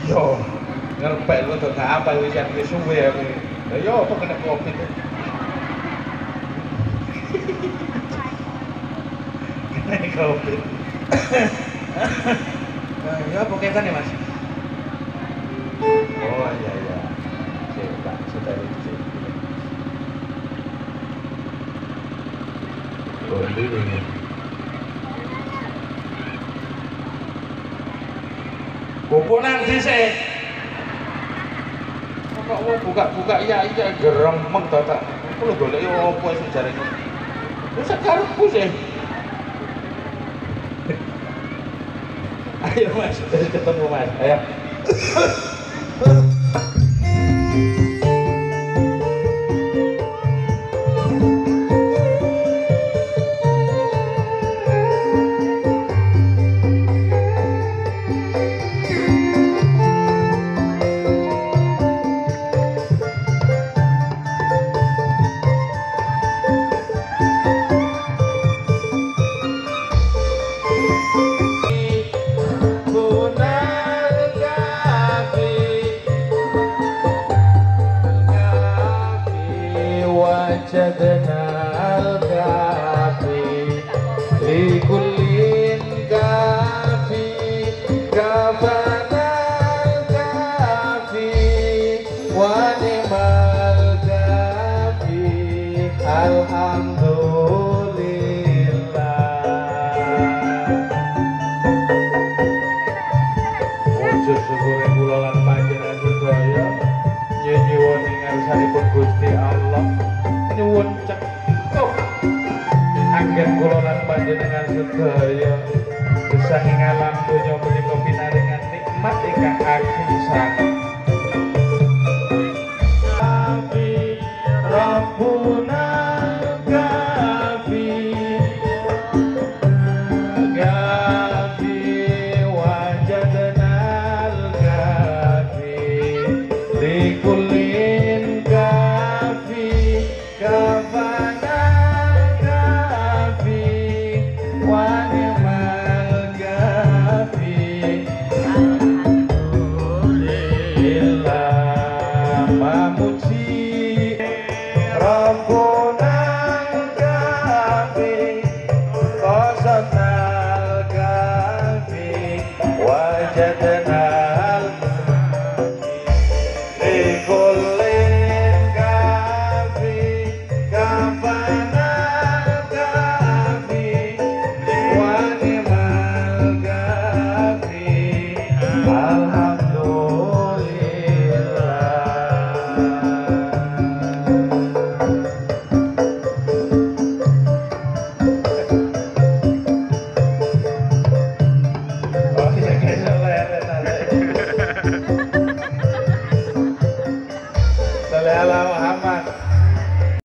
Yo, ngerepek lu tuh gak apa wis kan wis suwe aku. Lah yo apa kena Covid. Kena Covid. Ya apa kesan ya, Mas? Oh iya iya. Cek, Pak, sudah itu sih. Oh, ini. Bobo nanti sih. Kok mau buka-buka iya iya geremeng tak. Aku lho golek yo opo sing jarene. Wis karepku sih. Ayo Mas, ketemu Mas. Ayo. وجدنا الكافي لكل كافي كفانا الكافي ونعم الكافي الحمد لله. Wujud syukuring kula lan panjenengan sedaya nyuwun ing ngarsanipun Gusti Allah nyuwun cekap anggen kula lan panjenengan sedaya gesahing alam donya menika pinaringan nikmat ingkang agung sanget. Kafi Rabbuna kafi kafi wajadna al-kafi likullin kafi kafana kafi wa ni'mal kafi alhamdulillah mamuji Rabbuna kafi qasanal kafi wajadna